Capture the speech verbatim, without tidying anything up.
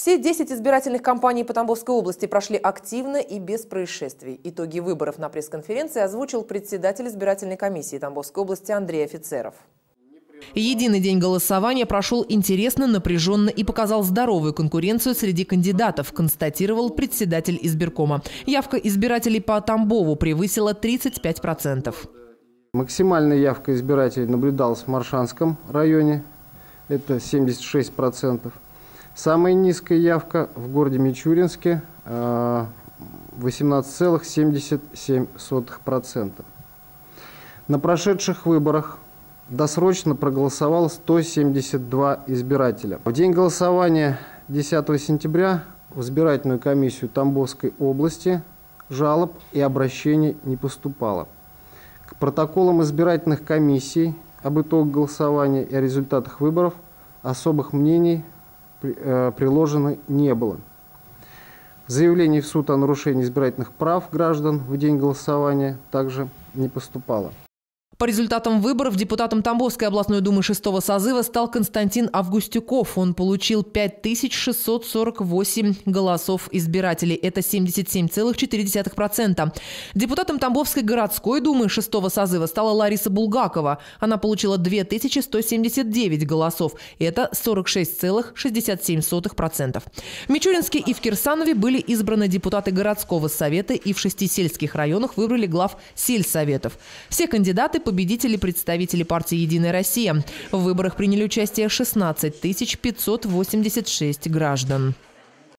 Все десять избирательных кампаний по Тамбовской области прошли активно и без происшествий. Итоги выборов на пресс-конференции озвучил председатель избирательной комиссии Тамбовской области Андрей Офицеров. Единый день голосования прошел интересно, напряженно и показал здоровую конкуренцию среди кандидатов, констатировал председатель избиркома. Явка избирателей по Тамбову превысила тридцать пять процентов. Максимальная явка избирателей наблюдалась в Маршанском районе, это семьдесят шесть процентов. Самая низкая явка в городе Мичуринске – восемнадцать целых семьдесят семь сотых процента. На прошедших выборах досрочно проголосовало сто семьдесят два избирателя. В день голосования десятого сентября в избирательную комиссию Тамбовской области жалоб и обращений не поступало. К протоколам избирательных комиссий об итогах голосования и о результатах выборов особых мнений приложено не было. Заявлений в суд о нарушении избирательных прав граждан в день голосования также не поступало. По результатам выборов депутатом Тамбовской областной думы шестого созыва стал Константин Августюков. Он получил пять тысяч шестьсот сорок восемь голосов избирателей. Это семьдесят семь целых четыре десятых процента. Депутатом Тамбовской городской думы шестого созыва стала Лариса Булгакова. Она получила две тысячи сто семьдесят девять голосов. Это сорок шесть целых шестьдесят семь сотых процента. В Мичуринске и в Кирсанове были избраны депутаты городского совета, и в шести сельских районах выбрали глав сельсоветов. Все кандидаты – победители, представители партии «Единая Россия». В выборах приняли участие шестнадцать тысяч пятьсот восемьдесят шесть граждан.